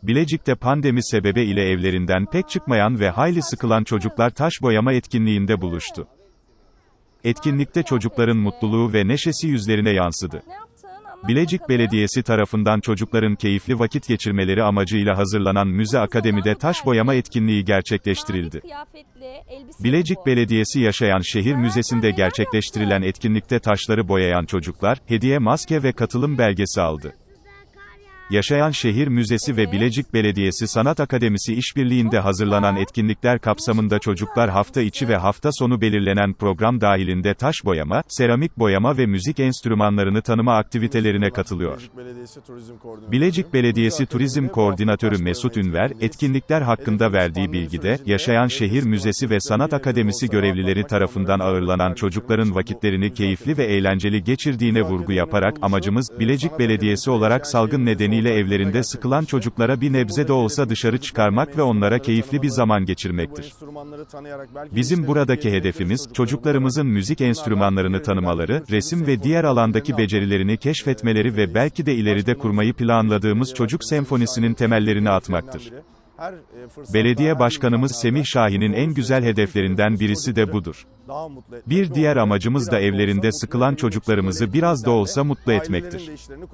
Bilecik'te pandemi sebebiyle evlerinden pek çıkmayan ve hayli sıkılan çocuklar taş boyama etkinliğinde buluştu. Etkinlikte çocukların mutluluğu ve neşesi yüzlerine yansıdı. Bilecik Belediyesi tarafından çocukların keyifli vakit geçirmeleri amacıyla hazırlanan Müze Akademi'de taş boyama etkinliği gerçekleştirildi. Bilecik Belediyesi Yaşayan Şehir Müzesi'nde gerçekleştirilen etkinlikte taşları boyayan çocuklar, hediye maske ve katılım belgesi aldı. Yaşayan Şehir Müzesi ve Bilecik Belediyesi Sanat Akademisi işbirliğinde hazırlanan etkinlikler kapsamında çocuklar hafta içi ve hafta sonu belirlenen program dahilinde taş boyama, seramik boyama ve müzik enstrümanlarını tanıma aktivitelerine katılıyor. Bilecik Belediyesi Turizm Koordinatörü Mesut Ünver, etkinlikler hakkında verdiği bilgide, Yaşayan Şehir Müzesi ve Sanat Akademisi görevlileri tarafından ağırlanan çocukların vakitlerini keyifli ve eğlenceli geçirdiğine vurgu yaparak, amacımız, Bilecik Belediyesi olarak salgın nedeniyle evlerinde sıkılan çocuklara bir nebze de olsa dışarı çıkarmak ve onlara keyifli bir zaman geçirmektir. Bizim buradaki hedefimiz, çocuklarımızın müzik enstrümanlarını tanımaları, resim ve diğer alandaki becerilerini keşfetmeleri ve belki de ileride kurmayı planladığımız çocuk senfonisinin temellerini atmaktır. Belediye Başkanımız Semih Şahin'in en güzel hedeflerinden birisi de budur. Bir diğer amacımız da evlerinde sıkılan çocuklarımızı biraz da olsa mutlu etmektir.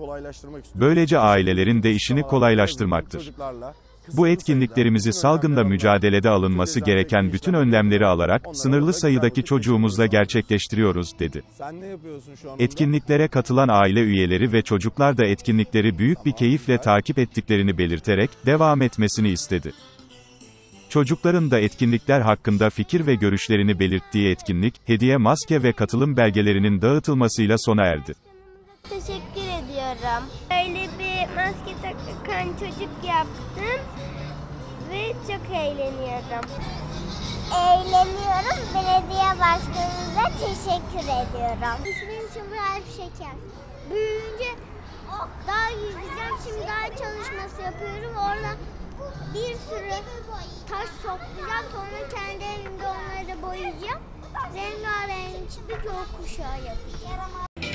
Böylece ailelerin de işini kolaylaştırmaktır. Bu etkinliklerimizi salgınla mücadelede alınması gereken bütün önlemleri alarak, sınırlı sayıdaki çocuğumuzla gerçekleştiriyoruz, dedi. Etkinliklere katılan aile üyeleri ve çocuklar da etkinlikleri büyük bir keyifle takip ettiklerini belirterek, devam etmesini istedi. Çocukların da etkinlikler hakkında fikir ve görüşlerini belirttiği etkinlik, hediye maske ve katılım belgelerinin dağıtılmasıyla sona erdi. Teşekkür ediyorum. Öyle bir maske takan çocuk yaptım ve çok eğleniyorum. Belediye başkanımıza teşekkür ediyorum. İsmim Şükrü Şeker. Büyüyünce daha yüzeceğim. Şimdi daha çalışması yapıyorum. Orada bir sürü taş toplayacağım. Sonra kendi elimde onları boyayacağım. Rengarenk bir gökkuşağı yapacağım.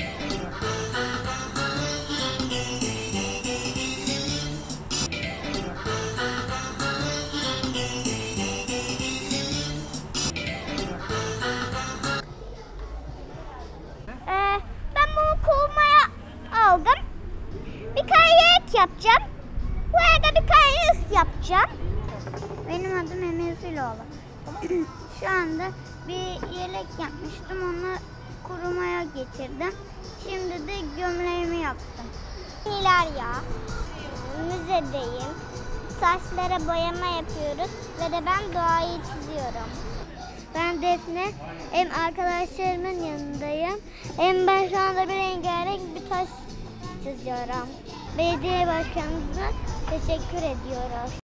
Ben bunu kovmaya aldım. Bir kayık yapacağım. Buraya da bir kayık yapacağım. Benim adım Emir Filoğlu. Şu anda bir yelek yapmıştım. Onu kurumaya getirdim. Şimdi de gömleğimi yaptım. İlerya, müzedeyim. Taşlara boyama yapıyoruz ve de ben doğayı çiziyorum. Ben Defne, hem arkadaşlarımın yanındayım, hem ben şu anda bir rengarenk bir taş çiziyorum. Belediye başkanımıza teşekkür ediyoruz.